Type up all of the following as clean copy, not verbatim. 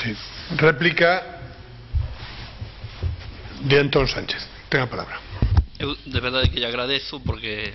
Sí. Réplica de Antón Sánchez. Ten a palabra. Eu de verdade que lle agradezo porque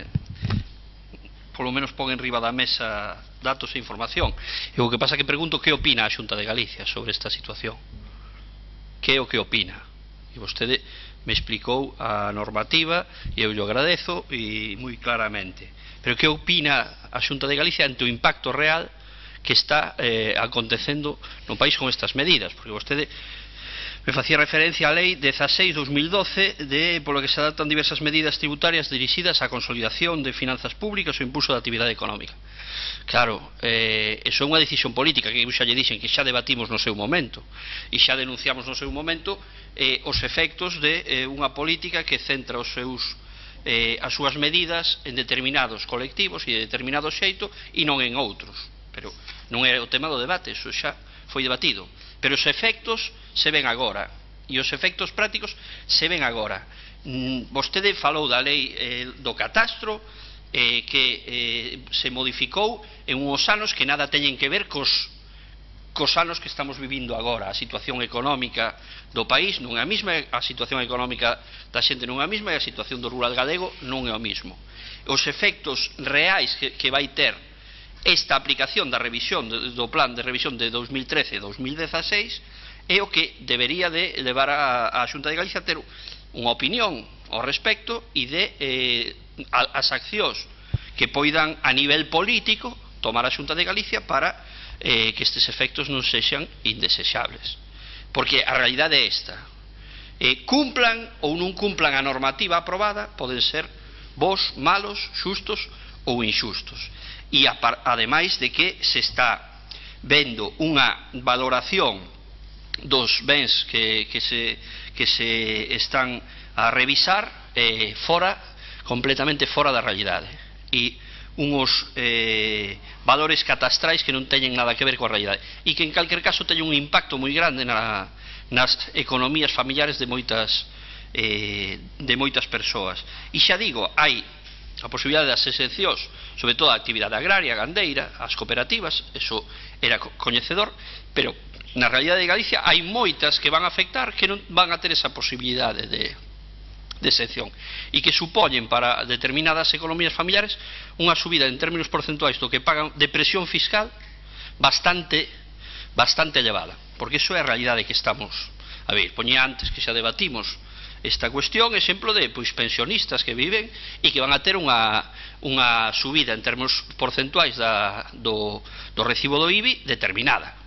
polo menos pon en riba da mesa datos e información. E o que pasa que pregunto que opina a Xunta de Galicia sobre esta situación. Que é o que opina? E vostede me explicou a normativa e eu lle agradezo e moi claramente. Pero que opina a Xunta de Galicia ante o impacto real que está acontecendo no país con estas medidas? Porque vostede me facía referencia á Lei 16/2012 polo que se adaptan diversas medidas tributarias dirixidas á consolidación de finanzas públicas e o impulso da actividade económica. Claro, eso é unha decisión política que eu xa lle dixen que xa debatimos no seu momento e xa denunciamos no seu momento os efectos de unha política que centra as súas medidas en determinados colectivos e de determinado xeito e non en outros. Pero non é o tema do debate, eso xa foi debatido. Pero os efectos se ven agora e os efectos prácticos se ven agora. Vostede falou da lei do catastro que se modificou en uns anos que nada teñen que ver cos anos que estamos vivindo agora. A situación económica do país non é a mesma, a situación económica da xente non é a mesma e a situación do rural galego non é o mesmo. Os efectos reais que vai ter esta aplicación da revisión do plan de revisión de 2013 e 2016 é o que debería de levar a Xunta de Galicia a ter unha opinión ao respecto e de as accións que poidan a nivel político tomar a Xunta de Galicia para que estes efectos non sexan indesexables. Porque a realidade é esta: cumplan ou non cumplan a normativa aprobada, poden ser bos, malos, xustos ou inxustos. E ademais de que se está vendo unha valoración dos bens que se están a revisar completamente fora da realidade e uns valores catastrais que non teñen nada que ver coa realidade e que en calquer caso teñen un impacto moi grande nas economías familiares de moitas persoas. E xa digo, hai a posibilidade das exencións, sobre todo a actividade agraria, gandeira, as cooperativas, eso era coñecedor, pero na realidade de Galicia hai moitas que van a afectar que non van a ter esa posibilidade de exención e que supoñen para determinadas economías familiares unha subida en términos porcentuais do que pagan de presión fiscal bastante elevada, porque iso é a realidade que estamos a ver. Poñía antes que xa debatimos esta cuestión, exemplo de pensionistas que viven e que van a ter unha subida en termos porcentuais do recibo do IBI determinada.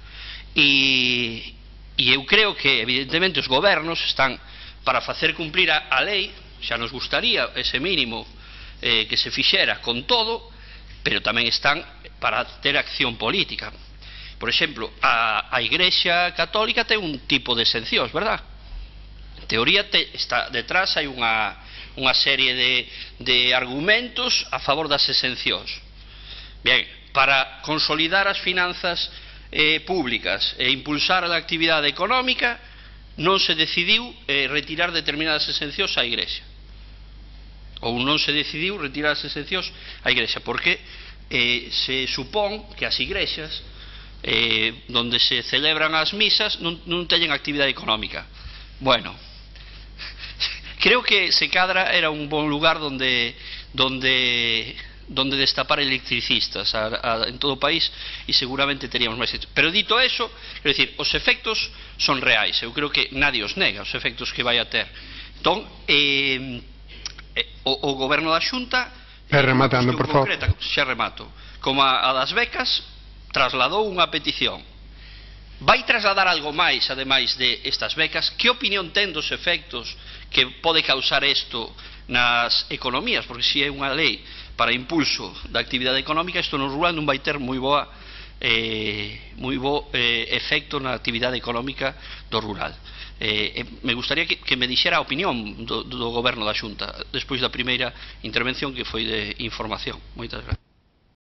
E eu creo que evidentemente os gobernos están para facer cumplir a lei, xa nos gustaría ese mínimo que se fixera con todo, pero tamén están para ter acción política. Por exemplo, a Igrexa Católica ten un tipo de exencións, verdad? En teoría está detrás, hai unha serie de argumentos a favor das exencións. Bien, para consolidar as finanzas públicas e impulsar a actividade económica non se decidiu retirar determinadas exencións á Igrexa, ou non se decidiu retirar as exencións á Igrexa porque se supón que as igrexas donde se celebran as misas non teñen actividade económica. Bueno, creo que se cadra era un bon lugar donde destapar electricistas en todo o país e seguramente teríamos máis. Pero dito eso, quero dicir, os efectos son reais, eu creo que nadie os nega, os efectos que vai a ter. Entón, o goberno da Xunta, rematando, por favor, xa remato, como a das becas, trasladou unha petición. Vai trasladar algo máis, ademais de estas becas? Que opinión ten dos efectos que pode causar isto nas economías? Porque se é unha lei para impulso da actividade económica, isto no rural non vai ter moi bo efecto na actividade económica do rural. Me gustaría que me dixera a opinión do goberno da Xunta despois da primeira intervención que foi de información. Moitas gracias.